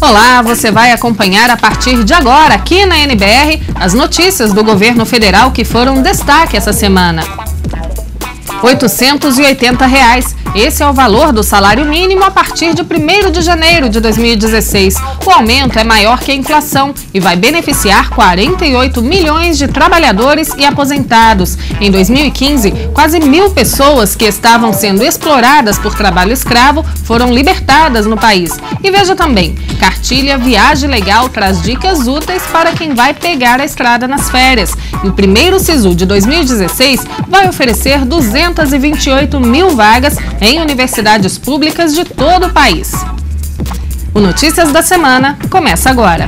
Olá, você vai acompanhar a partir de agora, aqui na NBR, as notícias do governo federal que foram destaque essa semana. R$ 880. Esse é o valor do salário mínimo a partir de 1º de janeiro de 2016. O aumento é maior que a inflação e vai beneficiar 48 milhões de trabalhadores e aposentados. Em 2015, quase 1.000 pessoas que estavam sendo exploradas por trabalho escravo foram libertadas no país. E veja também, Cartilha Viagem Legal traz dicas úteis para quem vai pegar a estrada nas férias. E o primeiro SISU de 2016 vai oferecer 228 mil vagas em universidades públicas de todo o país. O Notícias da Semana começa agora.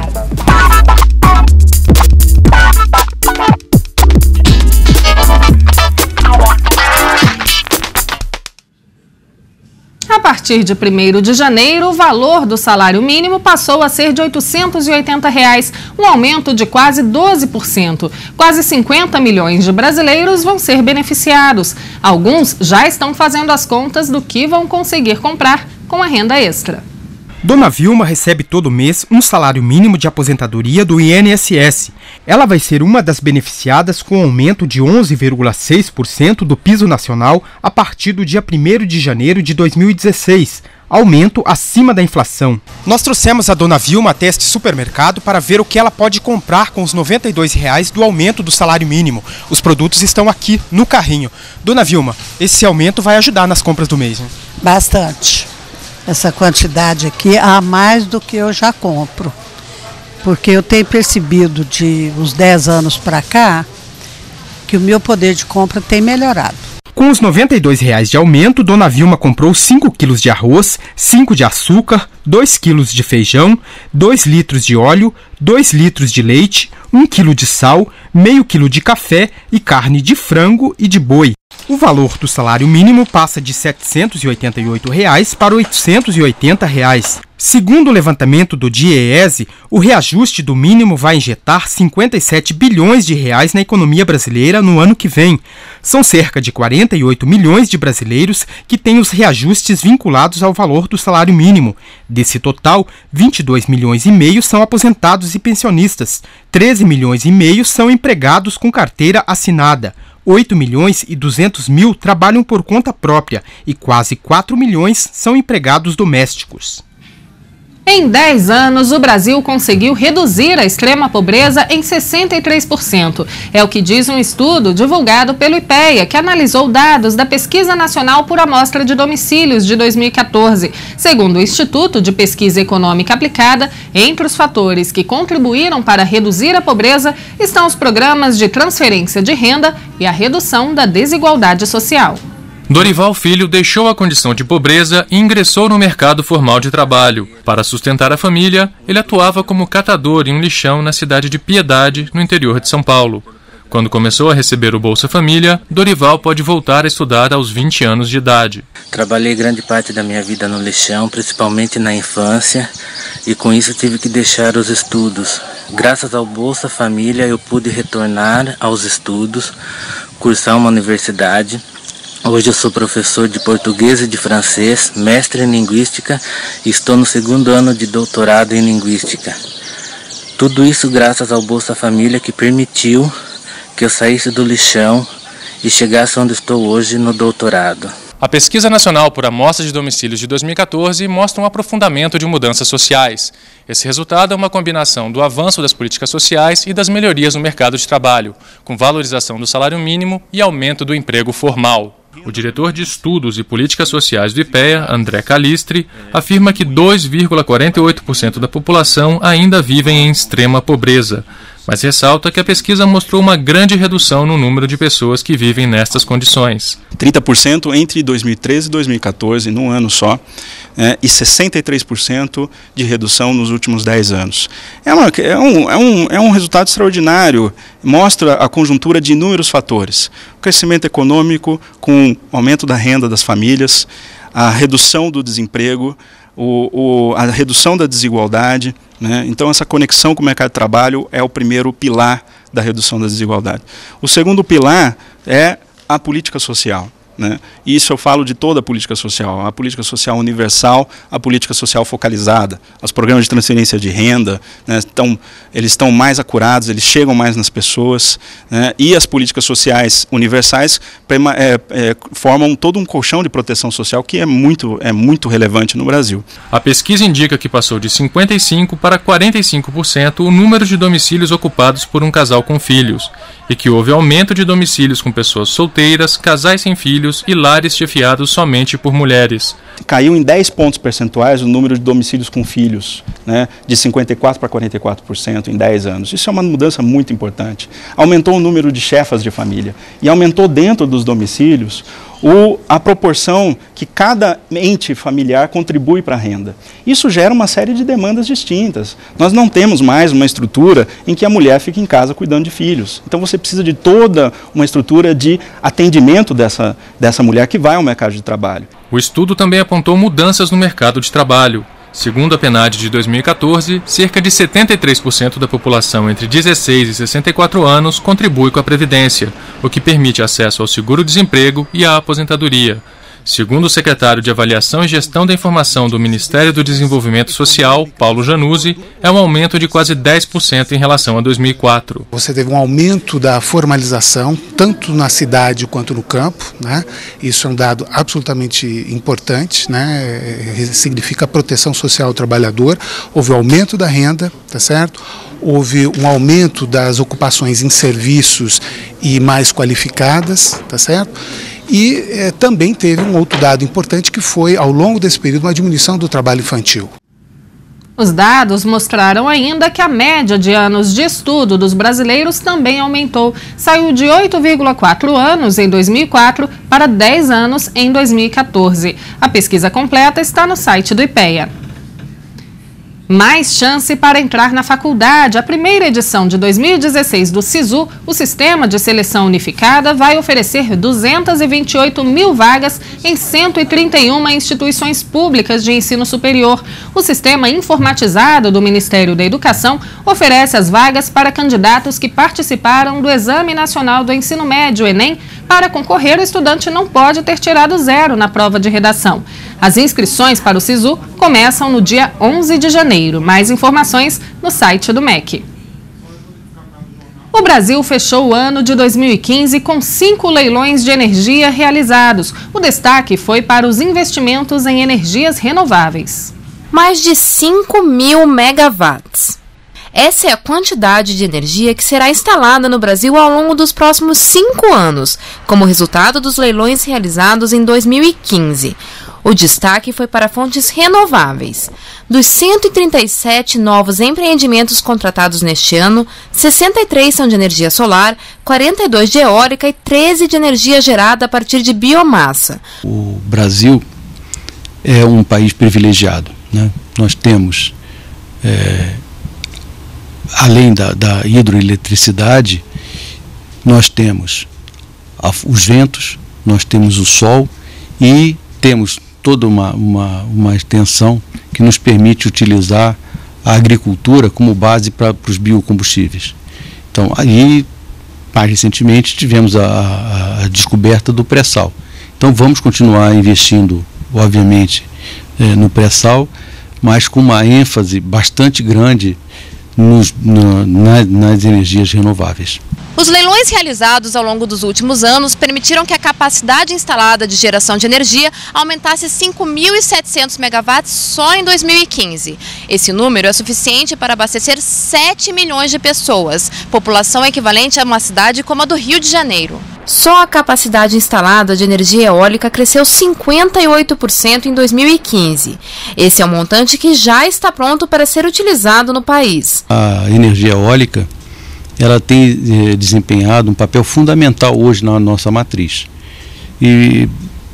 A partir de 1º de janeiro, o valor do salário mínimo passou a ser de R$ 880, um aumento de quase 12%. Quase 50 milhões de brasileiros vão ser beneficiados. Alguns já estão fazendo as contas do que vão conseguir comprar com a renda extra. Dona Vilma recebe todo mês um salário mínimo de aposentadoria do INSS. Ela vai ser uma das beneficiadas com aumento de 11,6% do piso nacional a partir do dia 1º de janeiro de 2016, aumento acima da inflação. Nós trouxemos a Dona Vilma até este supermercado para ver o que ela pode comprar com os R$ 92 do aumento do salário mínimo. Os produtos estão aqui no carrinho. Dona Vilma, esse aumento vai ajudar nas compras do mês, né? Bastante. Essa quantidade aqui a mais do que eu já compro, porque eu tenho percebido de uns 10 anos para cá que o meu poder de compra tem melhorado. Com os R$ 92 de aumento, Dona Vilma comprou 5 quilos de arroz, 5 de açúcar, 2 quilos de feijão, 2 litros de óleo, 2 litros de leite, 1 quilo de sal, meio quilo de café e carne de frango e de boi. O valor do salário mínimo passa de R$ 788 para R$ 880. Segundo o levantamento do DIEESE, o reajuste do mínimo vai injetar 57 bilhões de reais na economia brasileira no ano que vem. São cerca de 48 milhões de brasileiros que têm os reajustes vinculados ao valor do salário mínimo. Desse total, 22 milhões e meio são aposentados e pensionistas, 13 milhões e meio são empregados com carteira assinada. 8 milhões e 200 mil trabalham por conta própria e quase 4 milhões são empregados domésticos. Em 10 anos, o Brasil conseguiu reduzir a extrema pobreza em 63%. É o que diz um estudo divulgado pelo IPEA, que analisou dados da Pesquisa Nacional por Amostra de Domicílios de 2014. Segundo o Instituto de Pesquisa Econômica Aplicada, entre os fatores que contribuíram para reduzir a pobreza estão os programas de transferência de renda e a redução da desigualdade social. Dorival Filho deixou a condição de pobreza e ingressou no mercado formal de trabalho. Para sustentar a família, ele atuava como catador em um lixão na cidade de Piedade, no interior de São Paulo. Quando começou a receber o Bolsa Família, Dorival pode voltar a estudar aos 20 anos de idade. Trabalhei grande parte da minha vida no lixão, principalmente na infância, e com isso tive que deixar os estudos. Graças ao Bolsa Família eu pude retornar aos estudos, cursar uma universidade. Hoje eu sou professor de português e de francês, mestre em linguística e estou no 2º ano de doutorado em linguística. Tudo isso graças ao Bolsa Família, que permitiu que eu saísse do lixão e chegasse onde estou hoje no doutorado. A Pesquisa Nacional por Amostra de Domicílios de 2014 mostra um aprofundamento de mudanças sociais. Esse resultado é uma combinação do avanço das políticas sociais e das melhorias no mercado de trabalho, com valorização do salário mínimo e aumento do emprego formal. O diretor de Estudos e Políticas Sociais do IPEA, André Calistri, afirma que 2,48% da população ainda vivem em extrema pobreza, mas ressalta que a pesquisa mostrou uma grande redução no número de pessoas que vivem nestas condições. 30% entre 2013 e 2014, num ano só, e 63% de redução nos últimos 10 anos. É um resultado extraordinário, mostra a conjuntura de inúmeros fatores. O crescimento econômico com o aumento da renda das famílias, a redução do desemprego, a redução da desigualdade, né? Então essa conexão com o mercado de trabalho é o primeiro pilar da redução da desigualdade. O segundo pilar é a política social. né? Isso eu falo de toda a política social universal, a política social focalizada. Os programas de transferência de renda, né, eles estão mais acurados, eles chegam mais nas pessoas, né, e as políticas sociais universais formam todo um colchão de proteção social que é muito relevante no Brasil. A pesquisa indica que passou de 55% para 45% o número de domicílios ocupados por um casal com filhos, e que houve aumento de domicílios com pessoas solteiras, casais sem filhos e lares chefiados somente por mulheres. Caiu em 10 pontos percentuais o número de domicílios com filhos, né, de 54% para 44% em 10 anos. Isso é uma mudança muito importante. Aumentou o número de chefas de família e aumentou dentro dos domicílios a proporção que cada ente familiar contribui para a renda. Isso gera uma série de demandas distintas. Nós não temos mais uma estrutura em que a mulher fica em casa cuidando de filhos. Então você precisa de toda uma estrutura de atendimento dessa mulher que vai ao mercado de trabalho. O estudo também apontou mudanças no mercado de trabalho. Segundo a PNAD de 2014, cerca de 73% da população entre 16 e 64 anos contribui com a Previdência, o que permite acesso ao seguro-desemprego e à aposentadoria. Segundo o secretário de Avaliação e Gestão da Informação do Ministério do Desenvolvimento Social, Paulo Januzzi, é um aumento de quase 10% em relação a 2004. Você teve um aumento da formalização, tanto na cidade quanto no campo, né? Isso é um dado absolutamente importante, né? Significa proteção social ao trabalhador. Houve aumento da renda, tá certo? Houve um aumento das ocupações em serviços e mais qualificadas, tá certo? E também teve um outro dado importante que foi, ao longo desse período, uma diminuição do trabalho infantil. Os dados mostraram ainda que a média de anos de estudo dos brasileiros também aumentou. Saiu de 8,4 anos em 2004 para 10 anos em 2014. A pesquisa completa está no site do IPEA. Mais chance para entrar na faculdade. A primeira edição de 2016 do SISU, o Sistema de Seleção Unificada, vai oferecer 228 mil vagas em 131 instituições públicas de ensino superior. O sistema informatizado do Ministério da Educação oferece as vagas para candidatos que participaram do Exame Nacional do Ensino Médio, Enem. Para concorrer, o estudante não pode ter tirado 0 na prova de redação. As inscrições para o SISU começam no dia 11 de janeiro. Mais informações no site do MEC. O Brasil fechou o ano de 2015 com 5 leilões de energia realizados. O destaque foi para os investimentos em energias renováveis. Mais de 5.000 megawatts. Essa é a quantidade de energia que será instalada no Brasil ao longo dos próximos 5 anos, como resultado dos leilões realizados em 2015. O destaque foi para fontes renováveis. Dos 137 novos empreendimentos contratados neste ano, 63 são de energia solar, 42 de eólica e 13 de energia gerada a partir de biomassa. O Brasil é um país privilegiado, né? Nós temos, além da hidroeletricidade, nós temos os ventos, nós temos o sol e temos toda uma extensão que nos permite utilizar a agricultura como base para os biocombustíveis. Então, aí, mais recentemente, tivemos a descoberta do pré-sal. Então, vamos continuar investindo, obviamente, no pré-sal, mas com uma ênfase bastante grande nas energias renováveis. Os leilões realizados ao longo dos últimos anos permitiram que a capacidade instalada de geração de energia aumentasse 5.700 megawatts só em 2015. Esse número é suficiente para abastecer 7 milhões de pessoas, população equivalente a uma cidade como a do Rio de Janeiro. Só a capacidade instalada de energia eólica cresceu 58% em 2015. Esse é um montante que já está pronto para ser utilizado no país. A energia eólica, ela tem desempenhado um papel fundamental hoje na nossa matriz. E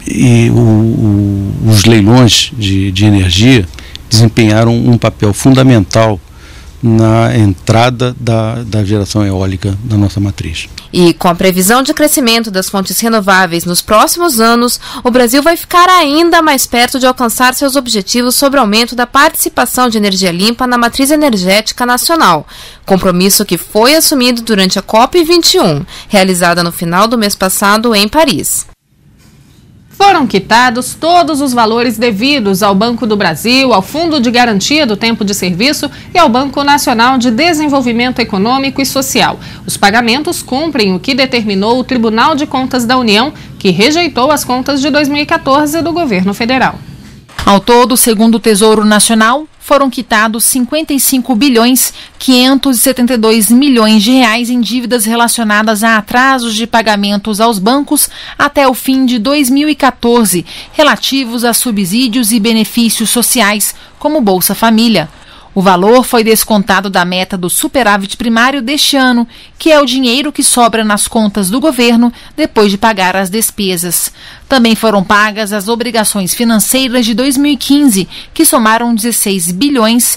os leilões de energia desempenharam um papel fundamental na entrada da geração eólica na nossa matriz. E com a previsão de crescimento das fontes renováveis nos próximos anos, o Brasil vai ficar ainda mais perto de alcançar seus objetivos sobre o aumento da participação de energia limpa na matriz energética nacional, compromisso que foi assumido durante a COP21, realizada no final do mês passado em Paris. Foram quitados todos os valores devidos ao Banco do Brasil, ao Fundo de Garantia do Tempo de Serviço e ao Banco Nacional de Desenvolvimento Econômico e Social. Os pagamentos cumprem o que determinou o Tribunal de Contas da União, que rejeitou as contas de 2014 do governo federal. Ao todo, segundo o Tesouro Nacional, foram quitados 55 bilhões 572 milhões de reais em dívidas relacionadas a atrasos de pagamentos aos bancos até o fim de 2014, relativos a subsídios e benefícios sociais, como Bolsa Família. O valor foi descontado da meta do superávit primário deste ano, que é o dinheiro que sobra nas contas do governo depois de pagar as despesas. Também foram pagas as obrigações financeiras de 2015, que somaram 16 bilhões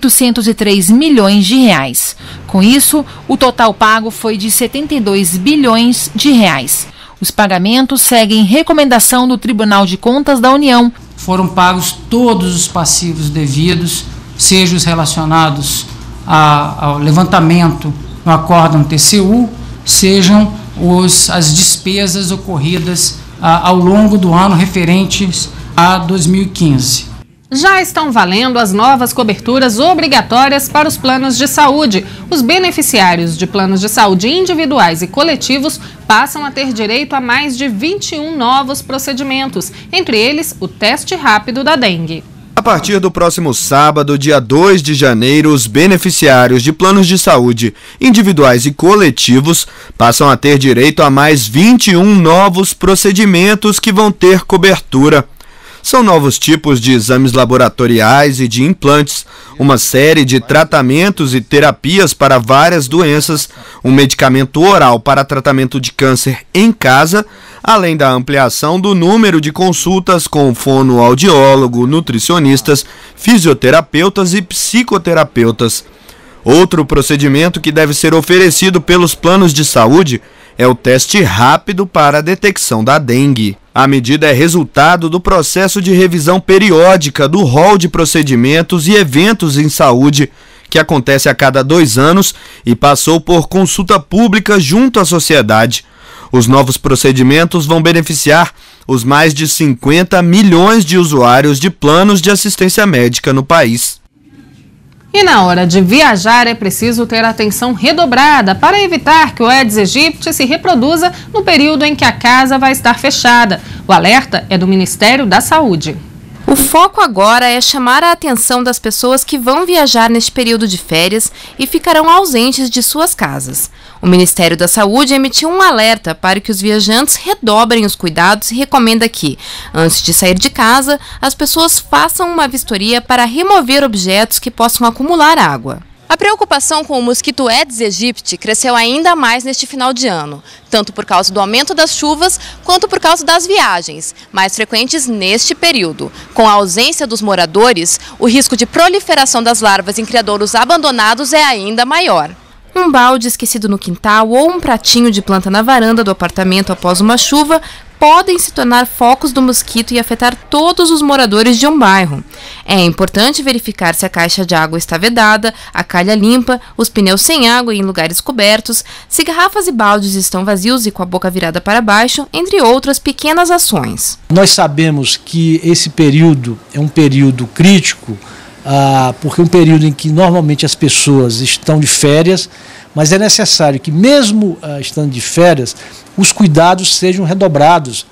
803 milhões de reais. Com isso, o total pago foi de 72 bilhões de reais. Os pagamentos seguem recomendação do Tribunal de Contas da União. Foram pagos todos os passivos devidos, sejam os relacionados ao levantamento no acórdão TCU, sejam as despesas ocorridas ao longo do ano referentes a 2015. Já estão valendo as novas coberturas obrigatórias para os planos de saúde. Os beneficiários de planos de saúde individuais e coletivos passam a ter direito a mais de 21 novos procedimentos, entre eles o teste rápido da dengue. A partir do próximo sábado, dia 2 de janeiro, os beneficiários de planos de saúde individuais e coletivos passam a ter direito a mais 21 novos procedimentos que vão ter cobertura. São novos tipos de exames laboratoriais e de implantes, uma série de tratamentos e terapias para várias doenças, um medicamento oral para tratamento de câncer em casa, além da ampliação do número de consultas com fonoaudiólogo, nutricionistas, fisioterapeutas e psicoterapeutas. Outro procedimento que deve ser oferecido pelos planos de saúde é o teste rápido para a detecção da dengue. A medida é resultado do processo de revisão periódica do rol de procedimentos e eventos em saúde, que acontece a cada 2 anos e passou por consulta pública junto à sociedade. Os novos procedimentos vão beneficiar os mais de 50 milhões de usuários de planos de assistência médica no país. E na hora de viajar é preciso ter atenção redobrada para evitar que o Aedes aegypti se reproduza no período em que a casa vai estar fechada. O alerta é do Ministério da Saúde. O foco agora é chamar a atenção das pessoas que vão viajar neste período de férias e ficarão ausentes de suas casas. O Ministério da Saúde emitiu um alerta para que os viajantes redobrem os cuidados e recomenda que, antes de sair de casa, as pessoas façam uma vistoria para remover objetos que possam acumular água. A preocupação com o mosquito Aedes aegypti cresceu ainda mais neste final de ano, tanto por causa do aumento das chuvas quanto por causa das viagens, mais frequentes neste período. Com a ausência dos moradores, o risco de proliferação das larvas em criadouros abandonados é ainda maior. Um balde esquecido no quintal ou um pratinho de planta na varanda do apartamento após uma chuva podem se tornar focos do mosquito e afetar todos os moradores de um bairro. É importante verificar se a caixa de água está vedada, a calha limpa, os pneus sem água e em lugares cobertos, se garrafas e baldes estão vazios e com a boca virada para baixo, entre outras pequenas ações. Nós sabemos que esse período é um período crítico, porque é um período em que normalmente as pessoas estão de férias, mas é necessário que mesmo estando de férias, os cuidados sejam redobrados,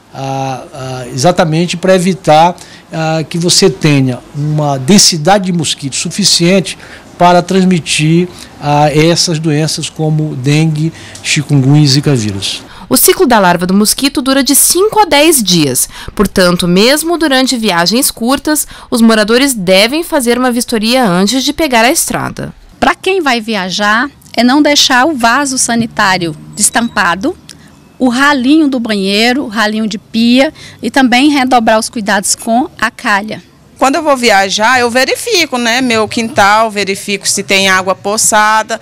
exatamente para evitar que você tenha uma densidade de mosquitos suficiente para transmitir essas doenças como dengue, chikungunya e zika vírus. O ciclo da larva do mosquito dura de 5 a 10 dias. Portanto, mesmo durante viagens curtas, os moradores devem fazer uma vistoria antes de pegar a estrada. Para quem vai viajar, é não deixar o vaso sanitário destampado, o ralinho do banheiro, o ralinho de pia e também redobrar os cuidados com a calha. Quando eu vou viajar, eu verifico, né, meu quintal, verifico se tem água poçada.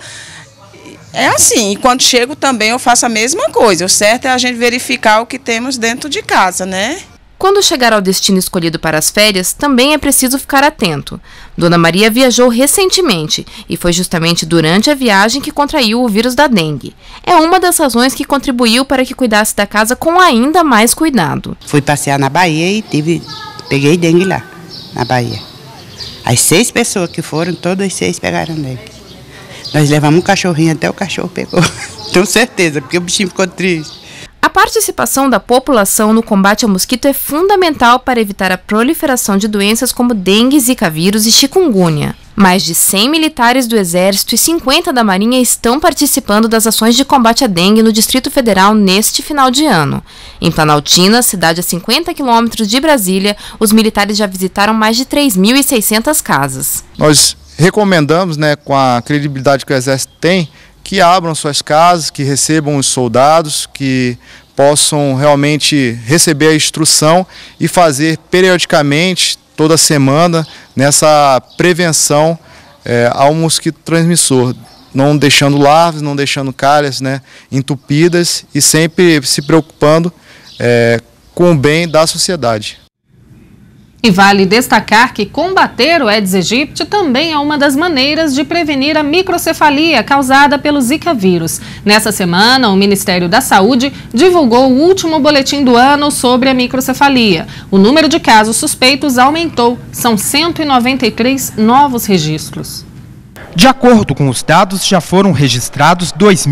É assim, e quando chego também eu faço a mesma coisa. O certo é a gente verificar o que temos dentro de casa, né? Quando chegar ao destino escolhido para as férias, também é preciso ficar atento. Dona Maria viajou recentemente e foi justamente durante a viagem que contraiu o vírus da dengue. É uma das razões que contribuiu para que cuidasse da casa com ainda mais cuidado. Fui passear na Bahia e peguei dengue lá, na Bahia. As 6 pessoas que foram, todas 6 pegaram dengue. Nós levamos um cachorrinho, até o cachorro pegou. Tenho certeza, porque o bichinho ficou triste. A participação da população no combate ao mosquito é fundamental para evitar a proliferação de doenças como dengue, zika vírus e chikungunya. Mais de 100 militares do Exército e 50 da Marinha estão participando das ações de combate à dengue no Distrito Federal neste final de ano. Em Planaltina, cidade a 50 quilômetros de Brasília, os militares já visitaram mais de 3.600 casas. Nós recomendamos, com a credibilidade que o Exército tem, que abram suas casas, que recebam os soldados, que possam realmente receber a instrução e fazer periodicamente, toda semana, nessa prevenção ao mosquito transmissor, não deixando larvas, não deixando calhas entupidas e sempre se preocupando com o bem da sociedade. E vale destacar que combater o Aedes aegypti também é uma das maneiras de prevenir a microcefalia causada pelo Zika vírus. Nessa semana, o Ministério da Saúde divulgou o último boletim do ano sobre a microcefalia. O número de casos suspeitos aumentou, são 193 novos registros. De acordo com os dados, já foram registrados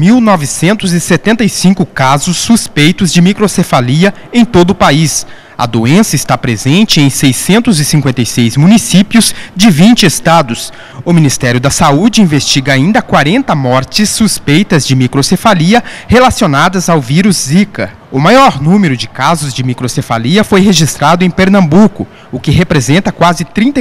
2.975 casos suspeitos de microcefalia em todo o país. A doença está presente em 656 municípios de 20 estados. O Ministério da Saúde investiga ainda 40 mortes suspeitas de microcefalia relacionadas ao vírus Zika. O maior número de casos de microcefalia foi registrado em Pernambuco, o que representa quase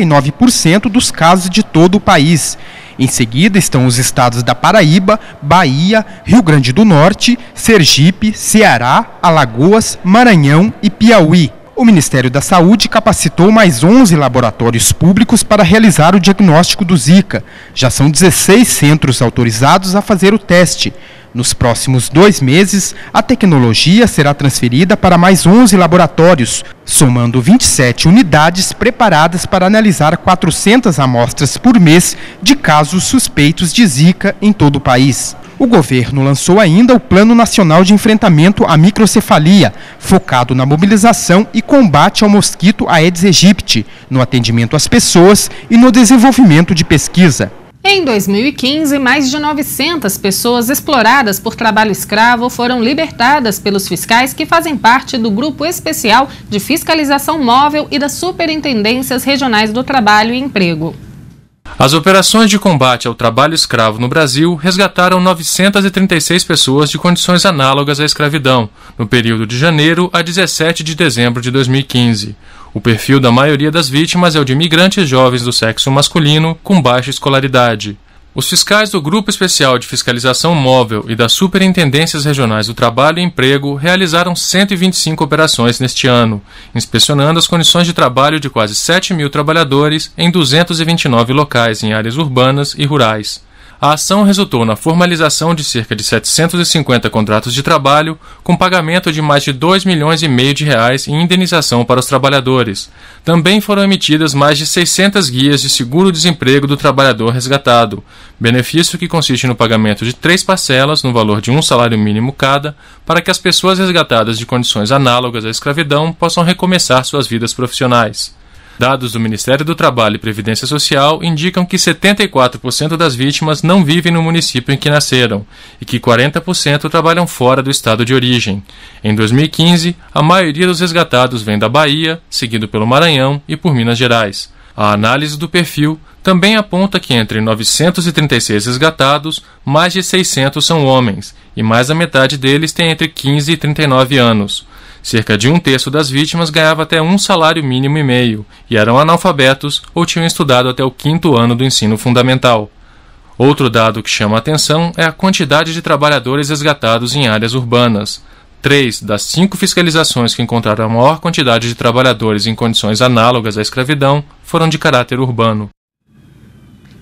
39% dos casos de todo o país. Em seguida estão os estados da Paraíba, Bahia, Rio Grande do Norte, Sergipe, Ceará, Alagoas, Maranhão e Piauí. O Ministério da Saúde capacitou mais 11 laboratórios públicos para realizar o diagnóstico do Zika. Já são 16 centros autorizados a fazer o teste. Nos próximos 2 meses, a tecnologia será transferida para mais 11 laboratórios, somando 27 unidades preparadas para analisar 400 amostras por mês de casos suspeitos de Zika em todo o país. O governo lançou ainda o Plano Nacional de Enfrentamento à Microcefalia, focado na mobilização e combate ao mosquito Aedes aegypti, no atendimento às pessoas e no desenvolvimento de pesquisa. Em 2015, mais de 900 pessoas exploradas por trabalho escravo foram libertadas pelos fiscais que fazem parte do Grupo Especial de Fiscalização Móvel e das Superintendências Regionais do Trabalho e Emprego. As operações de combate ao trabalho escravo no Brasil resgataram 936 pessoas de condições análogas à escravidão, no período de janeiro a 17 de dezembro de 2015. O perfil da maioria das vítimas é o de imigrantes jovens do sexo masculino com baixa escolaridade. Os fiscais do Grupo Especial de Fiscalização Móvel e das Superintendências Regionais do Trabalho e Emprego realizaram 125 operações neste ano, inspecionando as condições de trabalho de quase 7 mil trabalhadores em 229 locais em áreas urbanas e rurais. A ação resultou na formalização de cerca de 750 contratos de trabalho, com pagamento de mais de R$2,5 milhões em indenização para os trabalhadores. Também foram emitidas mais de 600 guias de seguro-desemprego do trabalhador resgatado, benefício que consiste no pagamento de 3 parcelas no valor de um salário mínimo cada, para que as pessoas resgatadas de condições análogas à escravidão possam recomeçar suas vidas profissionais. Dados do Ministério do Trabalho e Previdência Social indicam que 74% das vítimas não vivem no município em que nasceram e que 40% trabalham fora do estado de origem. Em 2015, a maioria dos resgatados vem da Bahia, seguido pelo Maranhão e por Minas Gerais. A análise do perfil também aponta que entre 936 resgatados, mais de 600 são homens e mais da metade deles tem entre 15 e 39 anos. Cerca de 1/3 das vítimas ganhava até um salário mínimo e meio e eram analfabetos ou tinham estudado até o 5º ano do ensino fundamental. Outro dado que chama a atenção é a quantidade de trabalhadores resgatados em áreas urbanas. 3 das 5 fiscalizações que encontraram a maior quantidade de trabalhadores em condições análogas à escravidão foram de caráter urbano.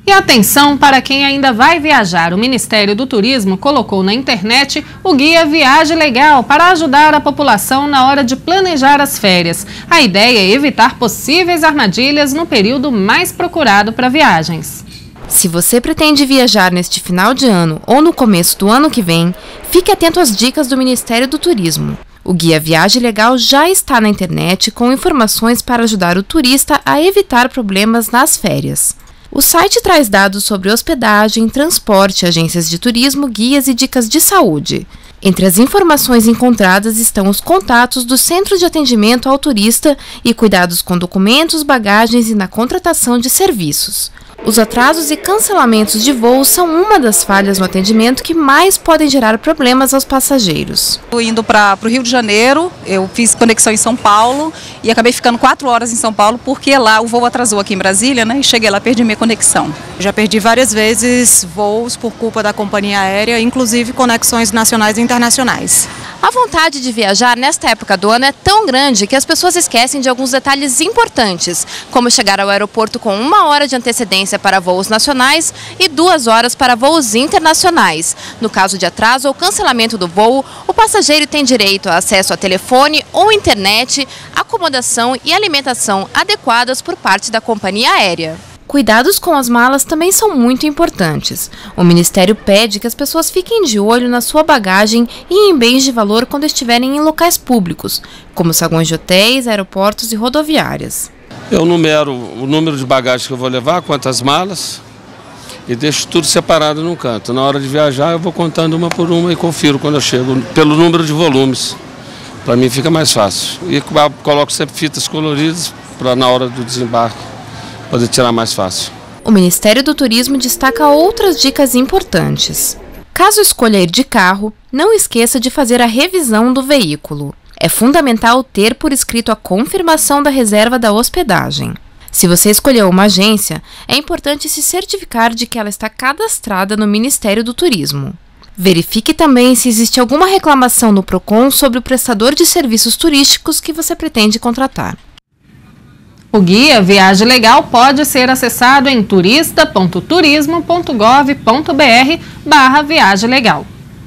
E atenção para quem ainda vai viajar. O Ministério do Turismo colocou na internet o guia Viagem Legal para ajudar a população na hora de planejar as férias. A ideia é evitar possíveis armadilhas no período mais procurado para viagens. Se você pretende viajar neste final de ano ou no começo do ano que vem, fique atento às dicas do Ministério do Turismo. O guia Viagem Legal já está na internet com informações para ajudar o turista a evitar problemas nas férias. O site traz dados sobre hospedagem, transporte, agências de turismo, guias e dicas de saúde. Entre as informações encontradas estão os contatos do Centro de Atendimento ao Turista e cuidados com documentos, bagagens e na contratação de serviços. Os atrasos e cancelamentos de voos são uma das falhas no atendimento que mais podem gerar problemas aos passageiros. Indo para o Rio de Janeiro, eu fiz conexão em São Paulo e acabei ficando 4 horas em São Paulo porque lá o voo atrasou aqui em Brasília, né? E cheguei lá, perdi minha conexão. Já perdi várias vezes voos por culpa da companhia aérea, inclusive conexões nacionais e internacionais. A vontade de viajar nesta época do ano é tão grande que as pessoas esquecem de alguns detalhes importantes, como chegar ao aeroporto com 1 hora de antecedência para voos nacionais e 2 horas para voos internacionais. No caso de atraso ou cancelamento do voo, o passageiro tem direito a acesso a telefone ou internet, acomodação e alimentação adequadas por parte da companhia aérea. Cuidados com as malas também são muito importantes. O Ministério pede que as pessoas fiquem de olho na sua bagagem e em bens de valor quando estiverem em locais públicos, como saguões de hotéis, aeroportos e rodoviárias. Eu numero o número de bagagens que eu vou levar, quantas malas, e deixo tudo separado num canto. Na hora de viajar eu vou contando uma por uma e confiro quando eu chego, pelo número de volumes. Para mim fica mais fácil. E coloco sempre fitas coloridas para na hora do desembarque poder tirar mais fácil. O Ministério do Turismo destaca outras dicas importantes. Caso escolha ir de carro, não esqueça de fazer a revisão do veículo. É fundamental ter por escrito a confirmação da reserva da hospedagem. Se você escolheu uma agência, é importante se certificar de que ela está cadastrada no Ministério do Turismo. Verifique também se existe alguma reclamação no Procon sobre o prestador de serviços turísticos que você pretende contratar. O guia Viagem Legal pode ser acessado em turista.turismo.gov.br/Viagem Legal.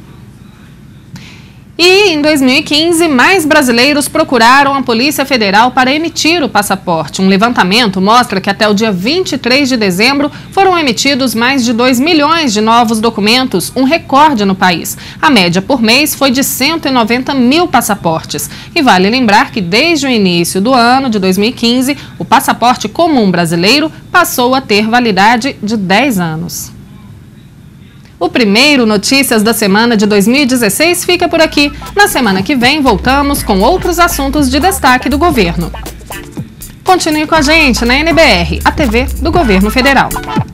E em 2015, mais brasileiros procuraram a Polícia Federal para emitir o passaporte. Um levantamento mostra que até o dia 23 de dezembro foram emitidos mais de 2 milhões de novos documentos, um recorde no país. A média por mês foi de 190 mil passaportes. E vale lembrar que desde o início do ano de 2015, o passaporte comum brasileiro passou a ter validade de 10 anos. O primeiro Notícias da Semana de 2016 fica por aqui. Na semana que vem, voltamos com outros assuntos de destaque do governo. Continue com a gente na NBR, a TV do Governo Federal.